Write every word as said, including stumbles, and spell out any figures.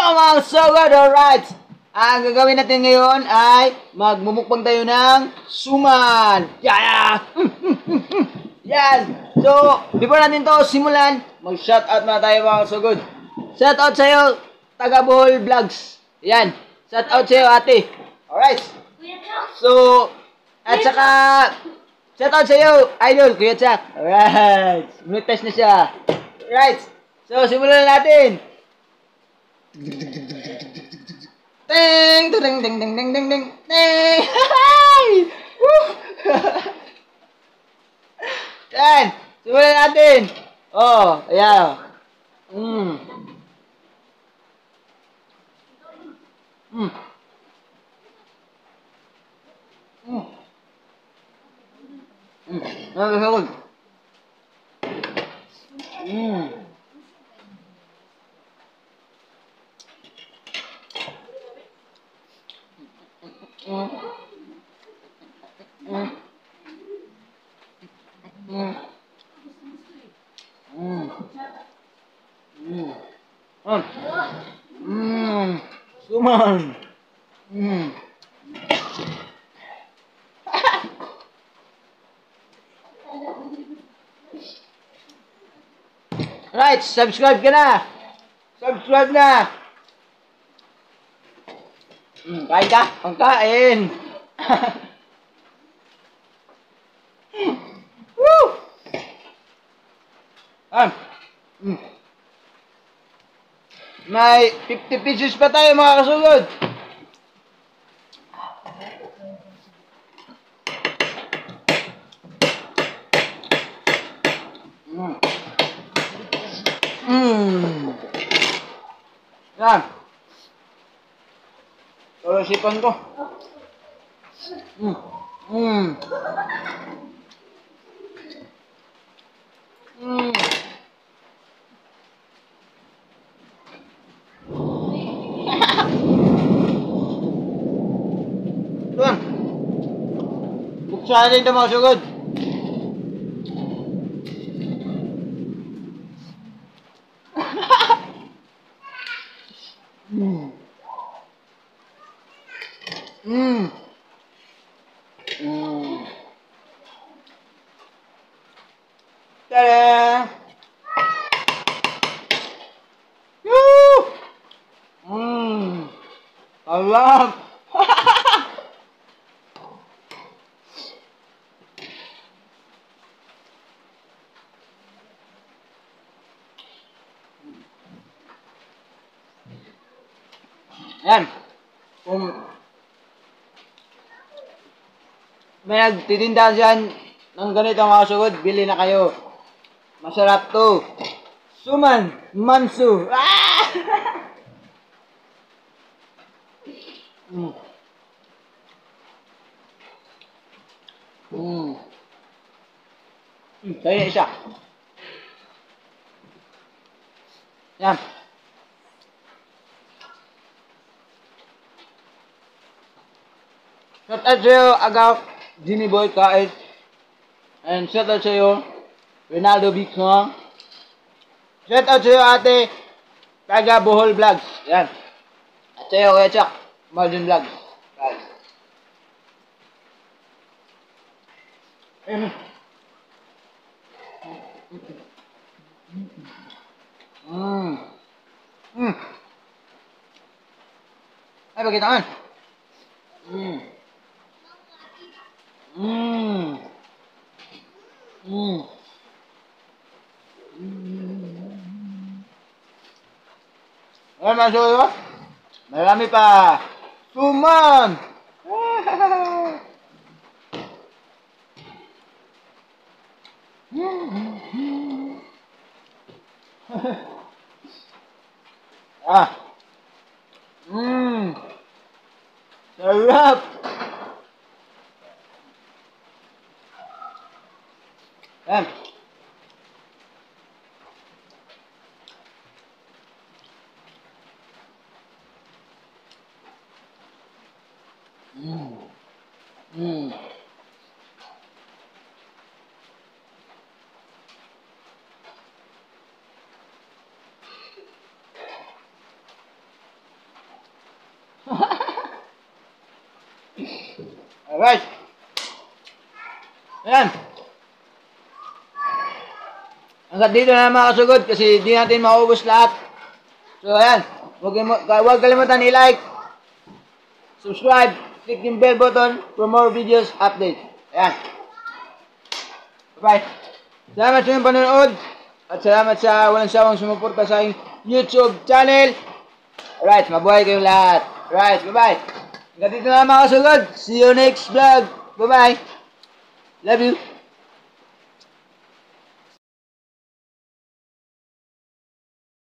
mga sugod, alright! Ang gagawin natin ngayon ay magmumukbang tayo ng suman. Yeah! Yan! So, before natin to simulan, mag-shoutout na tayo mga sugod. Shoutout sa'yo, taga Bohol Vlogs. Yan. Shoutout sa'yo, ate. Alright. So, at saka, shoutout sa'yo, idol, Kuya Chuck. Alright. Monetize na siya. Alright. So, simulan na natin. Ding, ding, ding, ding, ding, ding, ding, ding. Woo! Yan. Simulan natin. Oh, ayan. Mm. Mm. Mm. Mm. Ano ba sakot? Mm. Mm. Mm. Mm. Mm. Mm. Mm. Mm. Suman. Mm. Right, subscribe ka na. Subscribe na. Mm, kain ka? Pagkain. Woo! Ah. Mm. May fifty pieces pa tayo mga kasugod. Mm. Mm. Yan. Kalasipan ko. Mm. Mm. Mm. Yan. Buksan natin ito mga sugod. Mm. Mm. Mm. Tada! Woo! Mm. Sarap! Yan. Kung may nagtitinda dyan ng ganito mga sugod, bili na kayo. Masarap to. Suman Mansu. Ah! mm. Mm. Mm. Kaya isa. Yan. Shout out sa'yo, Agaw, Jimmy Boy Kait. And shout out sa'yo, Ronaldo Bicon. Shout out sa'yo, ate, taga Bohol Vlogs. Yan. At sa'yo, Kuya Chuck, Margin Vlogs. Guys. Mm. Mm. Mm. Ay, pagkitaan. Mm. Mm. Mm. Mm. Ay, masuk ba? Marami pa. Suman! ah. Mmm. Sarap. Yan. Mmm. Mmm. Alright. Ayan. Hanggang dito na mga kasugod kasi di natin maubos lahat. So ayan. Huwag, huwag kalimutan i-like, subscribe, click yung bell button for more videos update. Ayan. Bye-bye. Salamat sa inyong panonood at salamat sa walang sawang sumuporta sa aking YouTube channel. Alright, mabuhay kayong lahat. Alright, bye-bye. Hanggang dito na mga kasugod. See you next vlog. Bye-bye. Love you.